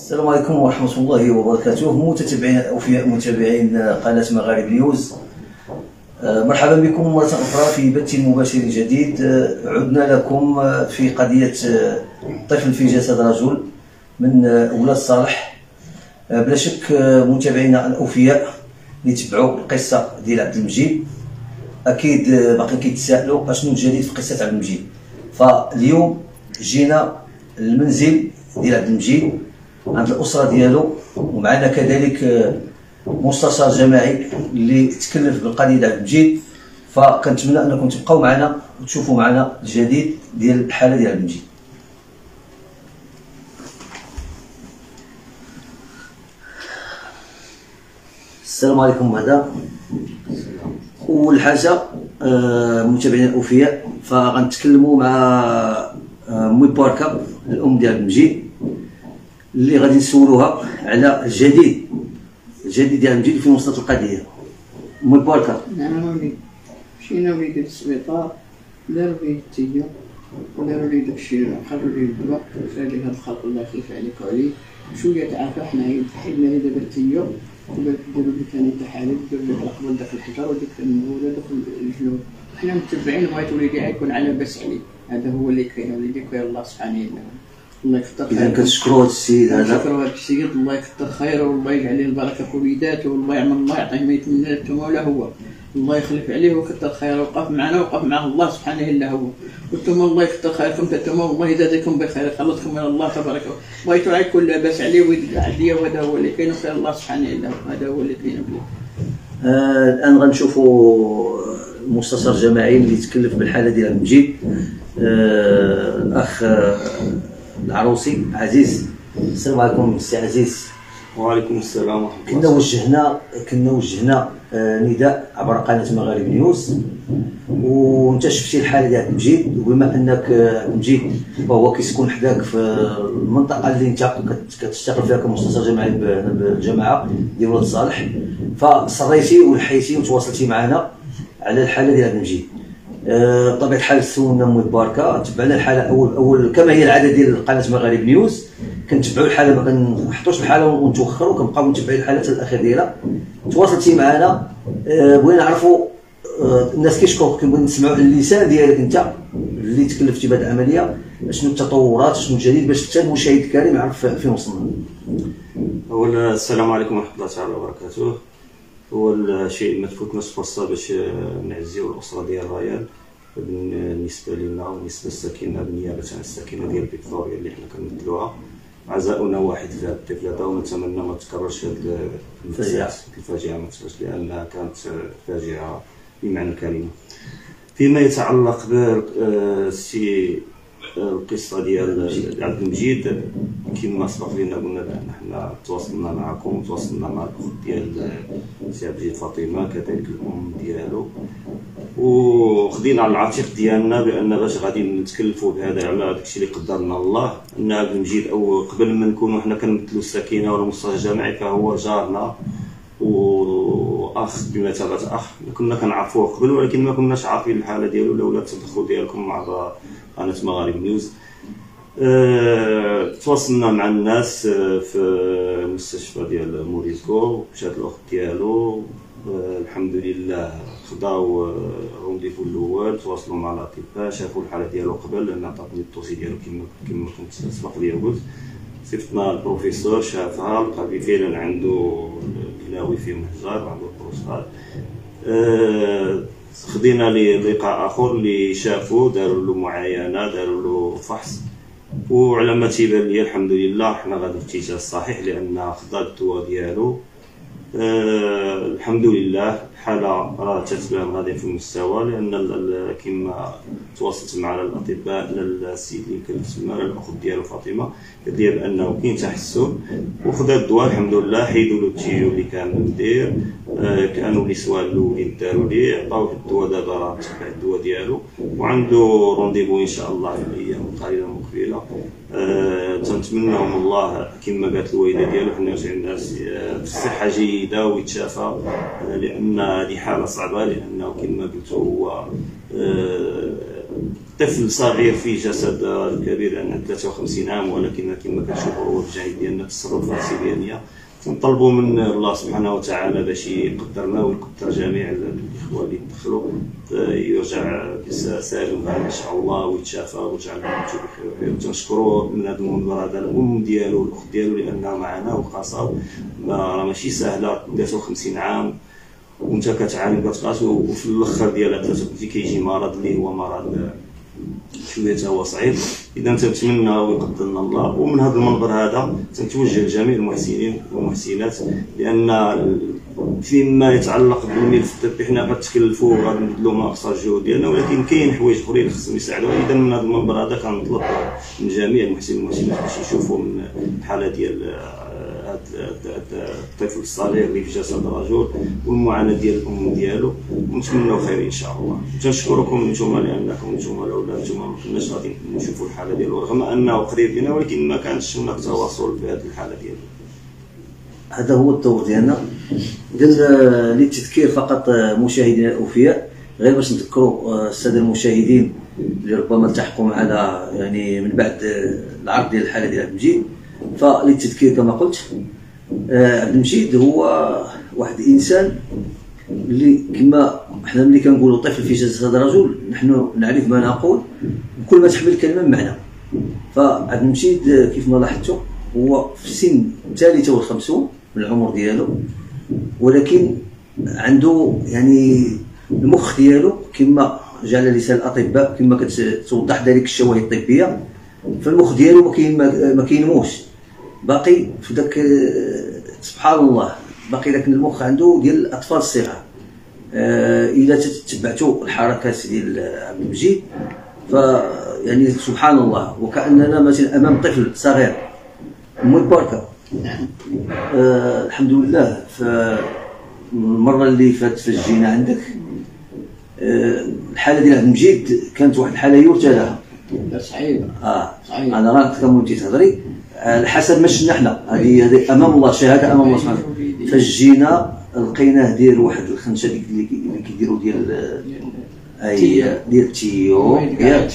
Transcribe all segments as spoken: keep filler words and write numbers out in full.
السلام عليكم ورحمة الله وبركاته. متتبعين أوفياء متابعين قناة مغارب نيوز، مرحبا بكم مرة أخرى في بث مباشر جديد. عدنا لكم في قضية طفل في جسد رجل من ولاد صالح. بلا شك متابعينا الأوفياء اللي تبعوا القصة ديال عبد المجيد أكيد باقي كيتسائلوا اشنو الجديد في قصة عبد المجيد. فاليوم جينا المنزل ديال عبد المجيد عند الأسرة ديالو، ومعنا كذلك مستشار جماعي اللي تكلف بالقضية ديال عبد المجيد. فكنتمنى انكم تبقاو معنا وتشوفوا معنا الجديد ديال الحالة ديال عبد المجيد. السلام عليكم. هذا أول حاجة متابعينا الأوفياء، فغنتكلموا مع موي باركا الأم ديال عبد المجيد اللي غادي نسولوها على الجديد الجديد ديال عبد المجيد في وسط القضيه. موي باركا. نعم وليدي، مشينا وليدي للسبيطار، داروا ليه التيه وداروا ليه داكشي، خرجوا ليه الدواء، سالي هاد الخلق الله يخلف عليك وعليه. شويه تعافى، حنايا حيدنا ليه دابا التيه وداروا ليه ثاني تحاليل، داروا ليه قبل داك الحجر وديك النبوله داك الجلود. حنا متبعين، بغيت وليدي يكون على باس عليه. هذا هو اللي كاين وليدي، كاين الله سبحانه وتعالى. الله يكثر خيره. اذا كنشكروا هذا السيد هذا، كنشكروا هذا السيد، الله يكثر خيره والله يجعل له البركه في وليداته، والله يعمل الله يعطيه ما يتمنى له ولا هو. الله يخلف عليه ويكثر خيره، وقف معنا وقف معه الله سبحانه الا هو. وانتم الله يكثر خيركم، انتم والله يزادكم بخير، خلصكم من الله تبارك وتعالى. بغيتوا يكون لاباس عليه ويدعي عليا، وهذا هو اللي كاين، وخير الله سبحانه الا هو. هذا هو اللي كاين. آه الان غنشوفوا المستشار الجماعي اللي تكلف بالحاله ديال عبد المجيد، آه الاخ العروسي عزيز. السلام عليكم سي عزيز. وعليكم السلام ورحمه الله. كنا وجهنا كنا وجهنا آه نداء عبر قناه مغارب نيوز، وانت شفتي الحاله ديال عبد المجيد، وبما انك عبد المجيد وهو كيسكن حداك في المنطقه اللي انت كتشتغل فيها كمستشار جماعي بالجماعه ديال ولاد صالح، فصريتي ولحيتي وتواصلتي معنا على الحاله ديال عبد المجيد. بطبيعه أه الحال سولنا موي باركا، تبعنا الحاله اول اول كما هي العاده ديال قناه مغارب نيوز، كنتبعوا الحاله، ما كنحطوش الحاله ونتوخروا، كنبقاو متبعين الحالات الاخير ديالها. تواصلتي معنا، أه بغينا نعرفوا، أه الناس كيشكوك، كنبغي نسمعوا على اللسان ديالك انت اللي تكلفتي بهذه العمليه، شنو التطورات، شنو الجديد، باش حتى المشاهد الكريم يعرف فين وصلنا. اولا السلام عليكم ورحمه الله تعالى وبركاته. اول شيء ما تفوتناش فرصه باش نعزيو الاسره ديال ريان بالنسبه لنا وبالنسبه للساكنه، بالنيابه عن الساكنه ديال فيكتوريا اللي حنا كنمثلوها. عزاؤنا واحد في هذا الطفل هذا، ونتمنى ما تكررش هذه الفاجعه الفاجعه ما تكررش، لانها كانت فاجعه بمعنى الكلمه. فيما يتعلق بالسي القصه ديال عبد المجيد، كما سبق لنا قلنا بان حنا تواصلنا معكم وتواصلنا مع الاخت ديال سي عبد المجيد فاطمه، كذلك الام ديالو، وخدينا على العاتق ديالنا بان باش غادي نتكلفوا بهذا على داكشي اللي قدرنا الله. ان عبد المجيد او قبل ما نكونوا حنا كنمثلوا الساكنه ولا المستشار الجماعي، فهو جارنا واخ بمثابه اخ، كنا كنعرفوه قبل، ولكن ما كناش عارفين الحاله ديالو لولا التدخل ديالكم مع قناه مغارب نيوز. أه تواصلنا مع الناس في المستشفى ديال موريسكو، مشات الاخت ديالو، أه الحمد لله خداو رونديفو الاول، تواصلوا مع الاطباء، شافوا الحاله ديالو قبل، لان عطاتني الدوسي ديالو كما كما كنت سبق لي قلت. صيفطنا البروفيسور شافها، لقى فعلا عنده الكلاوي فيه مهجر وعنده البروستات. أه خدينا لقاء اخر اللي شافوا، داروا له معاينه، داروا له فحص، وعلى ما تيبان لي الحمد لله حنا غادي في الاتجاه الصحيح، لان خدا الدواء ديالو. أه الحمد لله الحاله راه تتبان غادي في المستوى، لان كما تواصلت مع الاطباء، السيد اللي كنت مع الاخت ديالو فاطمه، قالت لي بانه كاين تحسن، وخدا الدواء الحمد لله. حيدوا له التيو اللي كان مدير، أه كانوا لي سوال الاولين داروا ليه، عطاوه الدواء، دابا راه تبع الدواء ديالو، وعنده رونديفو ان شاء الله في الايام القليله المقبله. أه تنتمناهم الله كما قالت الوالده ديالو، حنا جعلنا في صحه جيده ويتشافى، أه لان هذه حاله صعبه، لانه كما قلت هو أه طفل صغير في جسد الكبير عنده ثلاثة وخمسين عام، ولكن كما كنشوفوا هو الجهد ديالنا في التصرفات السبيانيه. كنطلبوا من الله سبحانه وتعالى باش يقدرنا ويقدر جميع الاخوه اللي دخلوا يرجع سالم ان شاء الله ويتشافى ويجعل نمشيو بخير. وتنشكروا من هذا المنبر هذا الام ديالو والاخت ديالو لانها معنا وقاصه، راه ماشي سهله ثلاثة وخمسين عام وانت كتعاني كتقاس، وفي الاخر ديالها ثلاثة كيجي مرض اللي هو مرض شويه هو صعيب. اذا تنتمنى ويقدر لنا الله. ومن هذا المنبر هذا تنتوجه لجميع المحسنين والمحسنات، لان فيما يتعلق بالملف الطبي حنا غنتكلفوا غادي نبذلوا ما اقصى الجهود ديالنا، ولكن كاين حوايج اخرين اللي خصهم يساعدوا. اذا من هذا المنبر هذا كنطلب من جميع المحسنين والمحسنات باش يشوفوا من الحاله ديال الطفل الصغير اللي في جسد الرجل والمعاناه ديال الام ديالو، ونتمنوا خير ان شاء الله. تنشكركم نتوما لانكم نتوما الاولاد نتوما ما كناش غادي نشوفوا الحاله ديالو رغم انه قريب لينا، ولكن ما كانش هناك تواصل في هذه الحاله ديالو. هذا هو الدور ديالنا. اذا للتذكير فقط مشاهدينا الاوفياء، غير باش نذكروا الساده المشاهدين اللي ربما التحقوا معنا يعني من بعد العرض ديال الحاله ديال عبد المجيد. فللتذكير كما قلت، عبد المجيد هو واحد الانسان اللي كما حنا ملي كنقولوا طفل في جسد رجل نحن نعرف ما نقول بكل ما تحمل الكلمه بمعنى. فعبد المجيد كيف ما لاحظتوا هو في سن الثالثه والخمسون من العمر ديالو، ولكن عنده يعني المخ ديالو كما جعل لسان الاطباء كما كتوضح ذلك الشواهد الطبيه، فالمخ ديالو ما كينموش باقي في داك سبحان الله، باقي داك المخ عنده ديال الاطفال الصغار. آه الا تتبعتوا الحركات ديال عبد المجيد ف يعني سبحان الله وكاننا مثلا امام طفل صغير. مول باركا آه الحمد لله. فالمره اللي فاتت فجينا عندك آه الحاله ديال عبد المجيد كانت واحد الحاله يرثى لها صعيبه. اه صعيب. انا راك كنتي تهضري على حسب ما شفنا حنا، هذه هذه امام الله شهاده امام الله سبحانه. فجينا لقيناه داير واحد الخنشه ديك اللي كيديروا ديال اي ديال التيو اي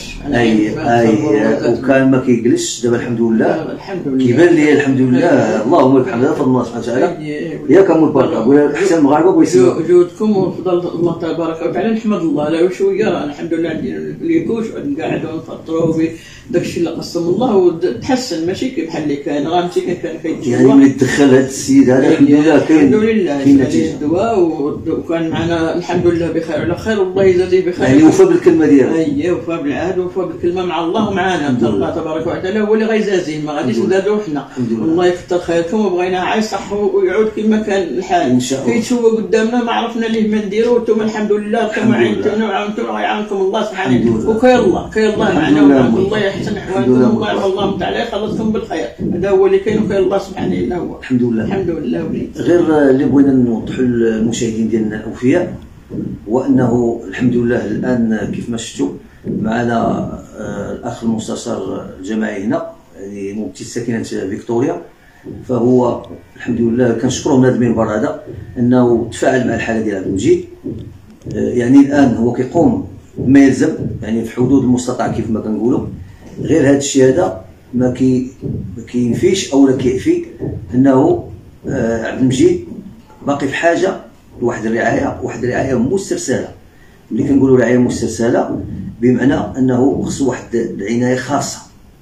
اي وكان ما كيجلسش. دابا الحمد لله كيبان لي الحمد لله اللهم لك الحمد بفضل الله سبحانه وتعالى. ياك ام البركه حتى المغاربه بغيتو جهودكم وفضل الله تبارك وتعالى نحمد الله. لا شويه الحمد لله ليكوش نقعدوا نفطروا بداك الشيء اللي قسم الله وتحسن ماشي كيف بحال اللي كان راه مسكين كان كيجي يعني ملي دخل هذا السيد هذا الحمد لله كاين الحمد لله كاين الدواء وكان معنا الحمد لله بخير على خير والله يجازيه بخير. يعني وفى بالكلمه ديالو. اييه وفى بالعهد وفى بالكلمه مع الله ومعنا. الله تبارك وتعالى هو اللي غيجازيه ما غاديش نزادوا حنا. والله يكثر خيركم وبغيناه عايش صح ويعود كما كان الحال. ان شاء الله كيتشوى قدامنا ما عرفنا ليه ما نديروا وانتم الحمد لله كما عينتونا وعاونتونا غيعاونكم الله سبحانه. وكاين الله كاين الله معنا ومعكم الله يحسن احوالكم الله والله تعالى يخلصكم بالخير. هذا هو اللي كاين وكاين الله سبحانه الا هو. الحمد لله الحمد لله. غير اللي بغينا نوضحوا للمشاهدين ديالنا الاوفياء هو انه الحمد لله الان كيف ما شفتوا معنا الاخ المستشار الجماعي هنا يعني ممثل ساكنه فيكتوريا. فهو الحمد لله كنشكروه من هذا المنبر هذا انه تفاعل مع الحاله ديال عبد المجيد. يعني الان هو كيقوم بما يلزم يعني في حدود المستطاع كيف ما كنقولوا. غير هذا الشيء هذا ما كي ما كينفيش او لا كيعفي انه عبد المجيد باقي في حاجه لواحد الرعايه واحد الرعايه مسترسله. ملي كنقولوا رعايه مسترسله بمعنى انه خصو واحد العنايه خاصه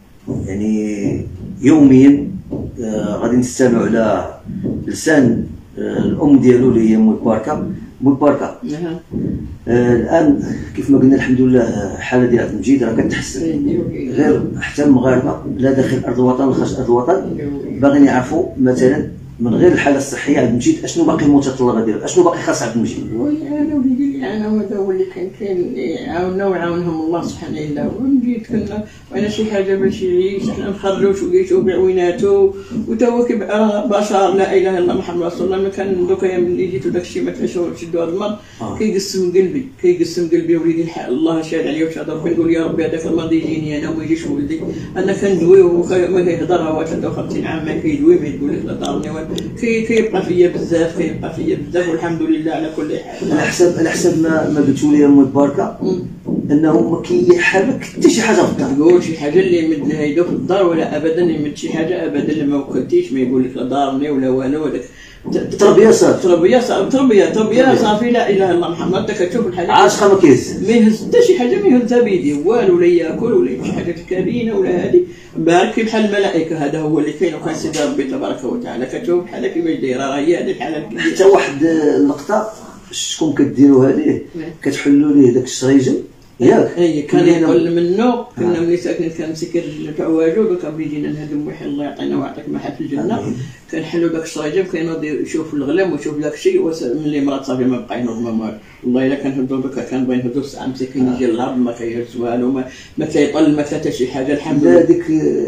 يعني يوميا. آه غادي نستمعوا على لسان آه الام ديالو اللي هي مول باركا. مول باركا آه الان كيف ما قلنا الحمد لله الحاله ديال عبد المجيد راه كتحسن. غير حتى المغاربه لا داخل ارض الوطن ولا خارج ارض الوطن باغيين يعرفوا مثلا من غير الحاله الصحيه عبد المجيد اشنو باقي المتطلبات ديالو اشنو باقي خاص عبد المجيد. انا وليدي انا هذا هو اللي كان كاين اللي عاونا وعاونهم الله سبحانه الا هو. مجيد كنا وانا شي حاجه باش يعيش حنا نخرجوا شويه بعويناته وتا هو كيبقى بشر لا اله الا الله محمد رسول الله. ما كان دوكا ملي جيتو داك الشيء ما تعيشوا تشدوا هذا المرض آه. كيقسم قلبي كيقسم قلبي وليدي الحق الله شاد عليا وشاد ربي. نقول يا ربي هذاك المرض يجيني انا وما يجيش ولدي. انا كندوي وما كيهضر هو ثلاثة وخمسين عام ما كيدوي ما يقول لك لا ضرني كي كيبقى فيا بزاف كيبقى فيا بزاف والحمد لله على كل حال. على حسب على حسب ما ما قلتوا لي ام بركه انه ما كيحرك حتى شي حاجه في الدار. تقول شي حاجه اللي يمد لها يدو في الدار ولا ابدا يمد شي حاجه ابدا اللي ما وكلتيش ما يقول لك لا دارني ولا والو هذاك تربيه صافي تربيه صافي تربيه تربيه صافي لا اله الا الله محمد. انت كتشوف الحاجه عاشقه ما كيهز ما يهز حتى شي حاجه ما يهزها بيدي والو ولا ياكل ولا شي حاجه كابينه ولا هذه بارك بحال الملائكه. هذا هو اللي كاين وكان سيدي ربي تبارك وتعالى. كتشوف بحال كيفاش دايره راه هي هذه الحاله. حتى واحد اللقطه شكون كديروا هذه كتحلوا ليه داك الشريجل ياك اي كان يقول منه كنا ملي ساكنين كنمسك العواجو وكان بيجينا نهدم وحي الله يعطينا ويعطيك ما حد في الجنه. كنحلوا داك الشريجم كينوض يشوف الغلام ويشوف داك الشيء ملي مرات صافي ما بقى ينوض ما والو. والله الا كنهضروا بك كنبغي نهضروا الساعه مسكين يجي الهرب ما كيهز والو ما ما كيطل ما حتى شي حاجه الحمد لله. هذيك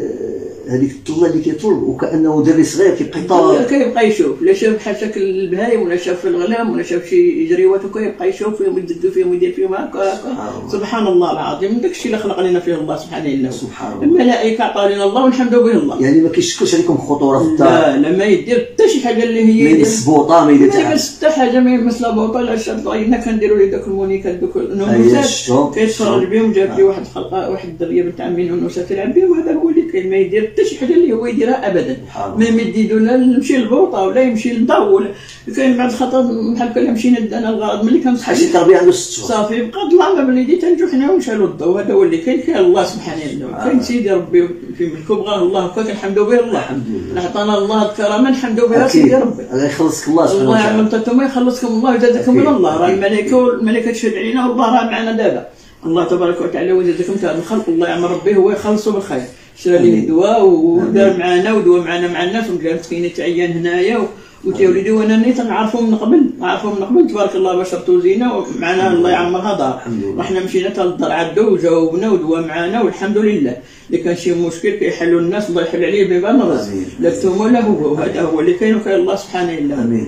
هذيك الطله اللي كيطل وكانه دري صغير كيبقى يطال كيبقى يشوف لا شاف بحال شكل البهايم ولا شاف الغلام ولا شاف شي جريوات وكيبقى يشوف فيهم يددو فيهم ويدير فيهم هكا. سبحان الله العظيم داك الشيء اللي خلق لنا فيه الله سبحانه الله. سبحان الله الملائكه عطا لنا الله ونحمدوا به الله. يعني ما كيشكلش عليكم خطوره في الدار. لا لا ما يدير حتى شي حاجه اللي هي ما يمس بوطه ما يدير حتى حاجه ما يمس لا بوطه لا شاد. عينا كنديروا لي داك المونيكات دوك النموذج كيتفرج بهم. جاب لي واحد الخلقه واحد الدريه بنت عمي نونوسه تلعب بهم. هذا هو اللي كاين ما يدير حتى شي حاجه اللي هو يديرها ابدا. ما يمد يدو لا يمشي للبوطه ولا يمشي للضو ولا كاين بعض الخطا بحال هكا مشينا انا الغرض ملي كنصحى شي تربيه عنده ست شهور صافي بقى طلع ما بليدي تنجو حنا ونشعلوا الضو. هذا هو اللي كاين كاين الله سبحانه الله. كاين سيدي ربي في ملكه بغاه الله هكاك نحمدوا به الله. الحمد لله عطانا الله الكرامه نحمدوا بها سيدي ربي. الله يخلصك الله سبحانه وتعالى. الله يعلمكم يخلصكم الله ويجازيكم من الله. راه الملائكه والملائكه تشهد علينا والله راه معنا دابا. الله تبارك وتعالى ويجازيكم خير الخلق. الله يعمر ربي هو يخلصوا بالخير. شرا لي دواء ودار معنا ودوا معنا مع الناس وجا مسكينه تعيان هنايا وتي وليدي وانا نيت نعرفهم من قبل نعرفهم من قبل تبارك الله بشرتو زينه ومعنا الله يعمرها دار. رحنا مشينا حتى للدار عدو وجاوبنا ودوا معنا والحمد لله. اللي كان شي مشكل كيحلوا الناس الله يحل عليه بيبان الرزق لكتم ولا هو. وهذا هو اللي كاين وكاين الله سبحانه الله. امين.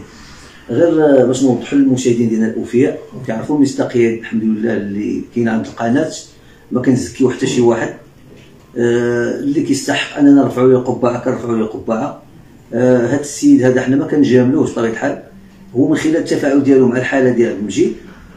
غير باش نوضحوا للمشاهدين ديالنا الاوفياء كيعرفوا المصداقيه الحمد لله اللي كاينه عند القناه. ما كنزكيو حتى شي واحد آه اللي كيستحق اننا نرفعوا له القبعه كنرفعوا له القبعه. آه هذا السيد هذا حنا ما كنجاملوش بطبيعه الحال. هو من خلال التفاعل ديالو مع الحاله ديال عبد المجيد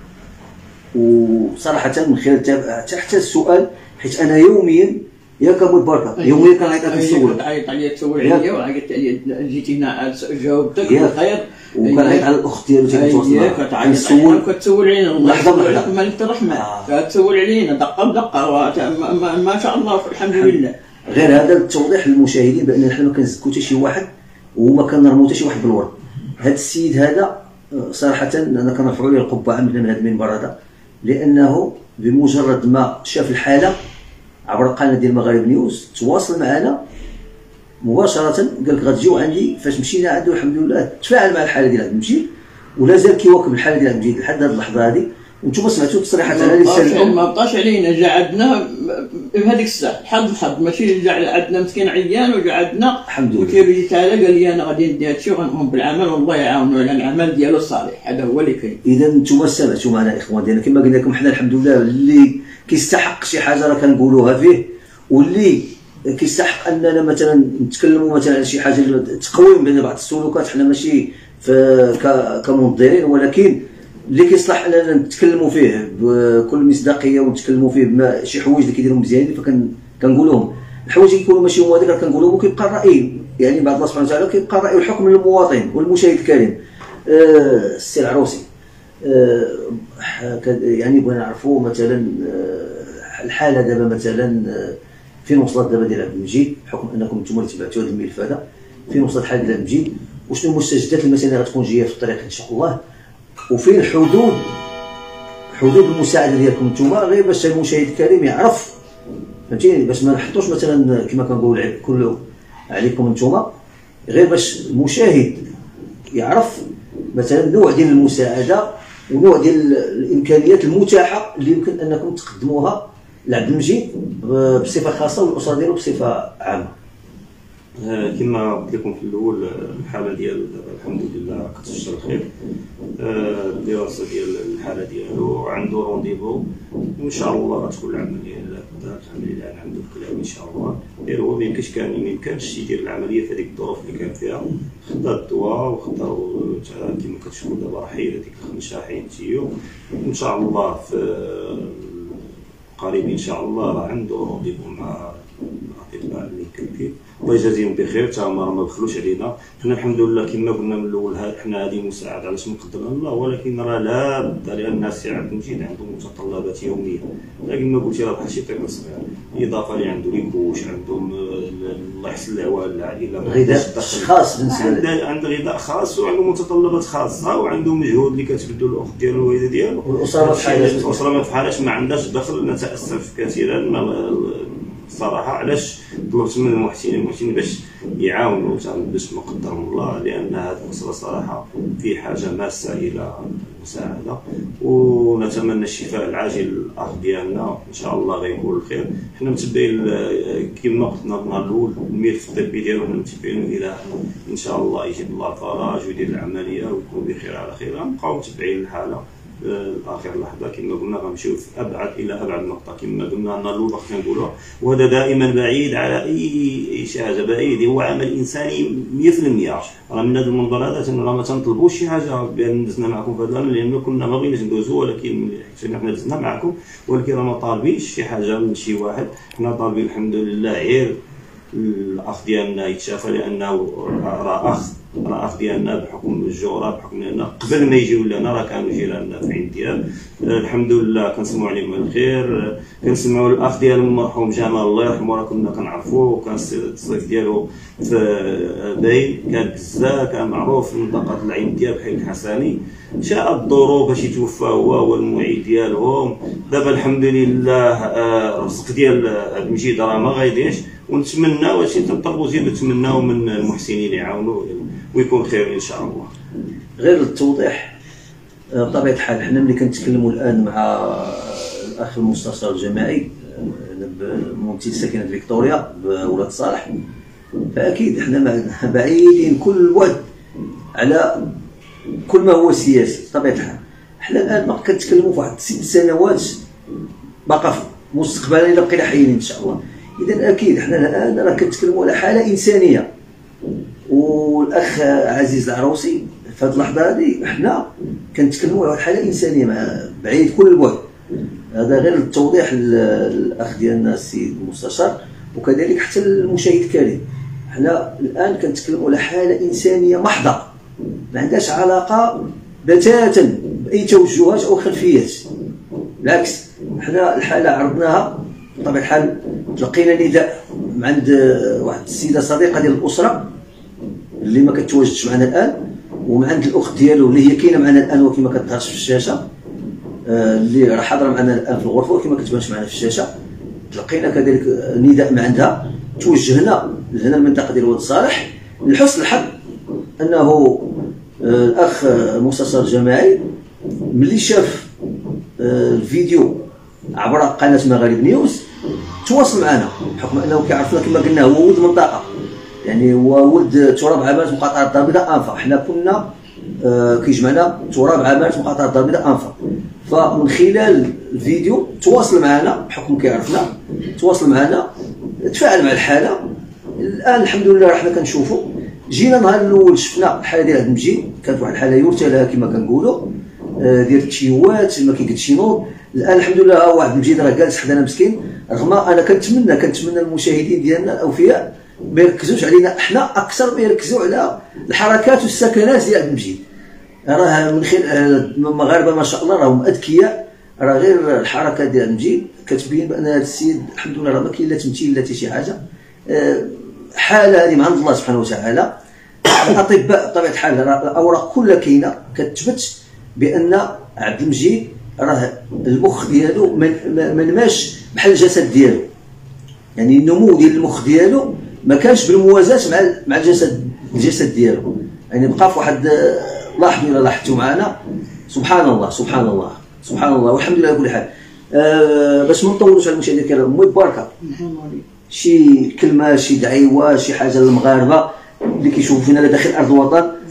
وصراحه من خلال حتى السؤال حيت انا يوميا ياك ابو بركه يوميا كنعيط لك نسولك عيط عليا تسول عليا وعيطت عليا جيتي هنا جاوبتك بخير وكنعيط على الاخت ديالو تي كتواصل كتعيط كتسول علينا الله يحفظك مالك الرحمه كتسول علينا دقه بدقه ما شاء الله الحمد لله. غير هذا التوضيح للمشاهدين بان حنا ما كنزكو حتى شي واحد وما كنرمو حتى شي واحد بالورد. هذا السيد هذا صراحه انا كنرفعوا له القبعه من هذا المنبر هذا لانه بمجرد ما شاف الحاله عبر القناه ديال مغارب نيوز تواصل معنا مباشره قال لك غتجيو عندي. فاش مشينا عنده الحمد لله تفاعل مع الحاله ديال عبد المجيد ولا زال كيواكب الحاله ديال عبد المجيد لحد هذه اللحظه هذه. وانتم سمعتوا التصريحات على لسان الام ما بقاش علينا. جا عندنا بهذيك الساعه الحظ الحظ ماشي جا عندنا مسكين عيان وجا عندنا الحمد لله وتيري تعالى قال لي انا غادي ندير هادشي وغنقوم بالعمل والله يعاونوا على العمل ديالو الصالح. هذا هو اللي كاين. اذا انتم سمعتوا معنا الاخوان ديالنا كما قلنا لكم حنا الحمد لله اللي كيستحق شي حاجه راه كنقولوها فيه واللي كيستحق اننا مثلا نتكلموا مثلا على شي حاجه تقويم بين بعض السلوكات. حنا ماشي كمنظرين ولكن اللي كيصلح اننا نتكلموا فيه بكل مصداقيه ونتكلموا فيه بما شي حوايج اللي كيديرهم مزيانين فكنقولوهم. الحوايج اللي كيكونوا ماشي هما هذاك كنقولوهم وكيبقى الراي يعني بعد الله سبحانه وتعالى كيبقى الراي والحكم للمواطن والمشاهد الكريم. آه السي العروسي آه يعني بغينا نعرفوا مثلا آه الحاله دابا مثلا آه فين وصلت دابا ديال عبد المجيد بحكم انكم نتوما اللي تبعتوا هذا الملف هذا. فين وصلت الحاله ديال عبد المجيد وشنو المستجدات المسائل اللي غتكون جايه في الطريق ان شاء الله وفين حدود حدود المساعده ديالكم نتوما غير باش المشاهد الكريم يعرف فهمتيني باش ما نحطوش مثلا كما كنقول كله عليكم نتوما غير باش المشاهد يعرف مثلا نوع ديال المساعده ونوع ديال الامكانيات المتاحه اللي يمكن انكم تقدموها لعبد المجيد بصفه خاصه والاسره ديالو بصفه عامه. كما قلت لكم في الاول الحاله ديال الحمد لله كتبشر الخير. الدراسه ديال الحاله ديالو عنده رونديفو ان شاء الله غتكون العمليه بغداد، العمليه الان عنده الكلاوي ان شاء الله. غير هو ما يمكنش كان ما يمكنش يدير العمليه في هذيك الظروف اللي كان فيها. خدا الدواء وخدا كما كتشوفوا دابا راه حيد هذيك الخنشه حيدتيو، وان شاء الله في قريب ان شاء الله راه عنده رونديفو مع الاطباء اللي كيف. الله يجازيهم بخير، تا هما راه ما بخلوش علينا. حنا الحمد لله كما قلنا من الاول حنا هذه مساعده علاش مقدمها الله، ولكن راه لا بد لان الناس عبد المجيد عندهم متطلبات يوميه، لكن ما قلتي راه بحال شي طفل صغير، اضافه اللي عنده ليكوش، عندهم الله يحسن الاحوال العائله، غذاء خاص بالنسبه له، عنده غذاء خاص وعنده متطلبات خاصه وعنده مجهود اللي كتبذلو الاخت ديالو الوالده ديالو، والاسره بحالها الاسره ما بحالهاش ما عندهاش دخل. نتاسف كثيرا الصراحه علاش طلبت من المحسنين المحسنين باش يعاونوا باش ما قدرهم الله، لان هذه الاسره صراحه في حاجه ماسه الى المساعده، ونتمنى الشفاء العاجل للاخ ديالنا ان شاء الله غيكون الخير. حنا متبعين كما قلنا النهار الاول الملف الطبي ديالو، حنا متبعين الى ان شاء الله يجيب الله الفرج ويدير العمليه ويكون بخير على خير. غنبقاو متبعين الحاله لاخر لحظه كما قلنا، غنمشيو في ابعد الى ابعد نقطه كما قلنا النهار الاول كنقولوا، وهذا دائما بعيد على اي شي حاجه بعيد، هو عمل انساني مية في المية. راه من هذا المنظر هذا راه ما تنطلبوش شي حاجه بان دزنا معكم في هذا الامر، لان كنا ما بغيناش ندوزو، ولكن حنا دزنا معكم، ولكن راه ما طالبينش شي حاجه من شي واحد. حنا طالبين الحمد لله غير الاخ ديالنا يتشافى، لانه راه اخ راه اخ ديالنا بحكم الجغرافيا، بحكم ان قبل ما يجيو لنا راه كانوا جيراننا في عين ديال. الحمد لله كنسمعوا عليهم الخير، كنسمعوا الاخ ديالو المرحوم جمال الله يرحمه راه كنا كنعرفوه، وكان التصريف ديالو في باين كان بزاف، كان معروف في منطقه العين ديال بحي الحسني. شاء الظروف باش يتوفى هو والمعيد ديالهم. دابا الحمد لله الرزق ديال عبد المجيد راه ما غايدينش، ونتمناو هادشي تنطلبوا زيد نتمناو من المحسنين يعاونوا ويكون خير ان شاء الله. غير للتوضيح، بطبيعه الحال حنا ملي كنتكلموا الان مع الاخ المستشار الجماعي ممثل ساكنه فيكتوريا بولاد صالح، فاكيد حنا بعيدين كل البعد على كل ما هو سياسي. بطبيعه الحال حنا الان باقي كنتكلموا في واحد ست سنوات باقا مستقبلا الا بقينا حيين ان شاء الله. اذا اكيد حنا الان راه كنتكلموا على حاله انسانيه، والاخ عزيز العروسي في هذه اللحظه هذه حنا كنتكلموا على حاله انسانيه مع بعيد كل البعد. هذا غير التوضيح للاخ ديالنا السيد المستشار، وكذلك حتى المشاهد الكريم. حنا الان كنتكلموا على حاله انسانيه محضه، ما عندهاش علاقه بتاتا باي توجهات او خلفيات، بالعكس حنا الحاله عرضناها بطبيعه الحال. تلقينا نداء من عند واحد السيده صديقه ديال الاسره اللي ما كتواجدش معنا الان، ومن عند الاخت ديالو اللي هي كاينه معنا الان وكما كتظهرش في الشاشه، اللي راه حاضره معنا الان في الغرفه وكما كتبانش معنا في الشاشه. تلقينا كذلك نداء من عندها، توجهنا لهنا المنطقه ديال واد صالح. لحسن الحظ انه الاخ المستشار الجماعي ملي شاف الفيديو عبر قناه مغارب نيوز تواصل معنا، بحكم انه كيعرفنا كما قلنا هو ولد منطقه، يعني هو ولد تراب عماره مقاطعه الدار البيضاء انفا. حنا كنا آه كيجمعنا تراب عماره مقاطعه الدار البيضاء انفا، فمن خلال الفيديو تواصل معنا بحكم كيعرفنا، تواصل معنا تفاعل مع الحاله. الان الحمد لله حنا كنشوفوا. جينا النهار الاول شفنا الحاله ديال عبد المجيد، كانت واحد الحاله يرثى لها كما كنقولوا آه ديال التشيوات ما كيقدش ينوض. الان الحمد لله ها واحد المجيد راه جالس حدانا مسكين، رغم انا كنتمنى كنتمنى المشاهدين ديالنا الاوفياء ما يركزوش علينا احنا اكثر ما يركزوا على الحركات والسكنات ديال عبد المجيد. راه من خير المغاربه ما شاء الله راهم اذكياء، راه غير الحركات ديال عبد المجيد كتبين بان هذا السيد الحمد لله راه ما كاين لا تمثيل لا حتى شي حاجه. حاله هذه من عند الله سبحانه وتعالى. الاطباء بطبيعه الحال الاوراق كلها كاينه كتثبت بان عبد المجيد راه المخ ديالو ما نماش بحال الجسد ديالو، يعني النمو ديال المخ ديالو ما كانش بالموازاه مع مع الجسد الجسد ديالو، يعني بقى في واحد لاحظوا الا لاحظتوا معنا. سبحان الله سبحان الله سبحان الله والحمد لله على كل حال. أه باش ما نطولوش على المشاهدين الكرام، مو بركه شي كلمه شي دعيوه شي حاجه للمغاربه اللي كيشوفوا فينا داخل ارض الوطن.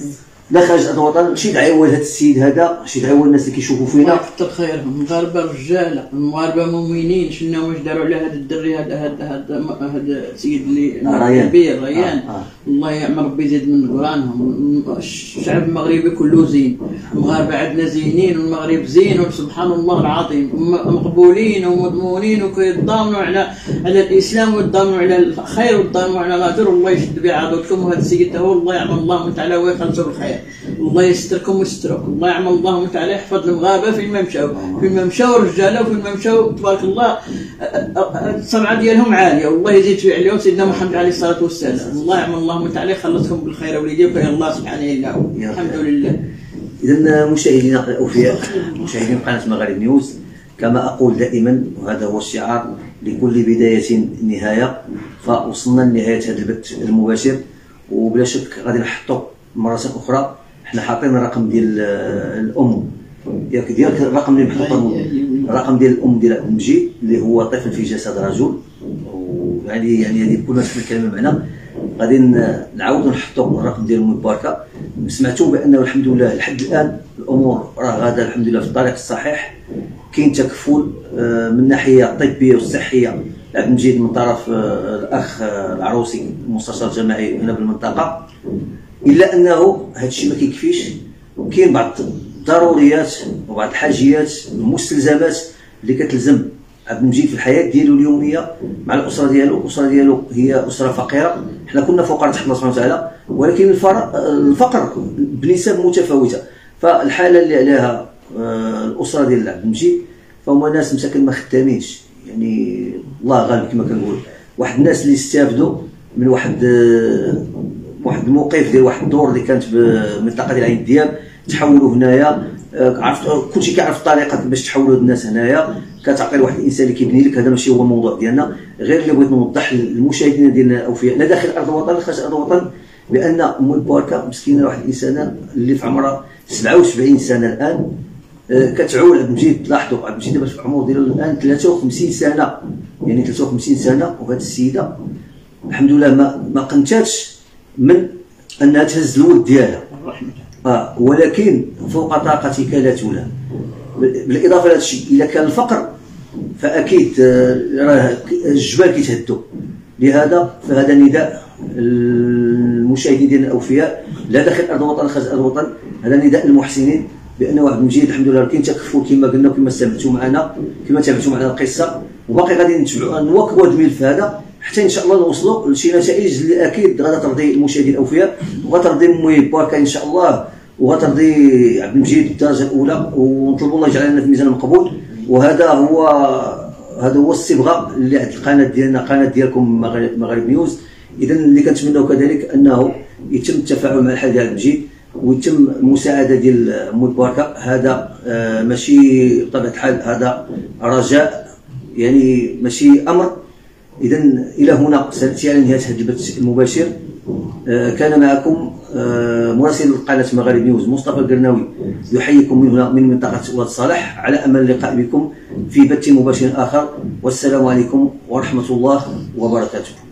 لا خارج ارض الوطن، شي دعوه لهذا السيد هذا، شي دعوه الناس اللي كيشوفوا فينا. الله يكثر خيرهم، المغاربه رجاله، المغاربه مؤمنين. شفنا واش داروا على هذا الدري هذا هذا هذا السيد اللي كبير ريان. آه. آه. الله يعمر ربي يزيد من غفرانهم. الشعب المغربي كله زين، المغاربه عندنا زينين والمغرب زين وسبحان الله العظيم، مقبولين ومضمونين وكيتضامنوا على على الاسلام ويتضامنوا على الخير ويتضامنوا على الاجر. والله يشد بعضكم. وهذا السيد هو الله يعمل الله تعالى ويخلصوا بالخير. الله يستركم ويستركم. الله يعمل الله تعالى يحفظ المغاربه في ما مشاو، في ما مشاو رجاله وفي ما مشاو تبارك الله الصنعه ديالهم عاليه. والله يزيد في عليهم سيدنا محمد عليه الصلاه والسلام. الله يعمل الله تعالى يخلصهم بالخير وليدي ويا الله سبحانه الله. الحمد لله. اذا مشاهدينا الاوفياء، مشاهدين قناه مغارب نيوز، كما اقول دائما وهذا هو الشعار لكل بدايه نهايه، فوصلنا لنهايه هذا البث المباشر، وبلا شك غادي نحطوا مرة أخرى. حنا حاطين الرقم ديال الأم ديالك ديالك الرقم اللي محطوط، الرقم ديال الأم ديال عبد المجيد اللي هو طفل في جسد رجل. ويعني يعني هذه كل ما تحمل الكلمة معنا. غادي نعاودوا نحطوا الرقم ديال أم مباركة. سمعتوا بأنه الحمد لله لحد الآن الأمور راه غادا الحمد لله في الطريق الصحيح. كاين تكفل من الناحية الطبية والصحية عبد المجيد من طرف الأخ العروسي المستشار الجماعي هنا بالمنطقة، الا انه هذا الشيء ما كيكفيش. كاين بعض الضروريات وبعض الحاجيات والمستلزمات اللي كتلزم عبد المجيد في الحياه ديالو اليوميه مع الاسره ديالو. الاسره ديالو هي اسره فقيره، حنا كنا فقراء تحت الله سبحانه وتعالى، ولكن الفقر بنسب متفاوته. فالحاله اللي عليها الاسره ديال عبد المجيد فهم ناس مساكن ما خدامينش، يعني الله غالب كما كنقول. واحد الناس اللي استافدوا من واحد واحد الموقف ديال واحد الدور اللي كانت بالمنطقه ديال عين الدياب، تحولوا هنايا. عرفت كلشي كيعرف الطريقه باش تحولوا الناس هنايا، كتعطي لواحد الانسان اللي كيبني لك. هذا ماشي هو الموضوع ديالنا، غير اللي بغيت نوضح للمشاهدين ديالنا الاوفياء لا داخل ارض الوطن لا خارج ارض الوطن، بان ام مباركه مسكينه واحد الانسانه اللي في عمرها سبعة وسبعين سنه الان، كتعول عبد المجيد. لاحظوا عبد المجيد دابا في العمر ديالو الان ثلاثة وخمسين سنه، يعني ثلاثة وخمسين سنه. وهذه السيده الحمد لله ما ما قنتاتش من انها تهز الولد ديالها، اه ولكن فوق طاقتك لا تولى. بالاضافه لهذا الشيء، اذا كان الفقر فاكيد راه الجبال كيتهدوا. لهذا فهذا نداء المشاهدين ديالنا الاوفياء لا داخل ارض الوطن لا خارج ارض الوطن. هذا نداء المحسنين بانه عبد المجيد الحمد لله كاين تكفل كما قلنا وكما سمعتوا معنا كما تابعتوا معنا القصه، وباقي غادي نتبعوا نواكبوا هذا الملف هذا حتى ان شاء الله نوصلوا لشي نتائج اللي اكيد غادا ترضي المشاهدين الاوفياء وغترضي مي باركا ان شاء الله، وغترضي عبد المجيد بالدرجه الاولى، ونطلبوا الله يجعل لنا في ميزان المقبول. وهذا هو هذا هو الصبغه اللي عند القناه ديالنا، قناه ديالكم مغارب نيوز. اذا اللي كنتمناو كذلك انه يتم التفاعل مع الحاج عبد المجيد ويتم المساعده ديال مي باركا. هذا آه ماشي بطبيعه الحال، هذا رجاء يعني ماشي امر. اذا الى هنا سناتي على نهايه هذا البث المباشر. آه كان معكم آه مراسل قناه مغارب نيوز مصطفى القرناوي يحييكم من هنا من منطقه ولاد صالح، على امل اللقاء بكم في بث مباشر اخر. والسلام عليكم ورحمه الله وبركاته.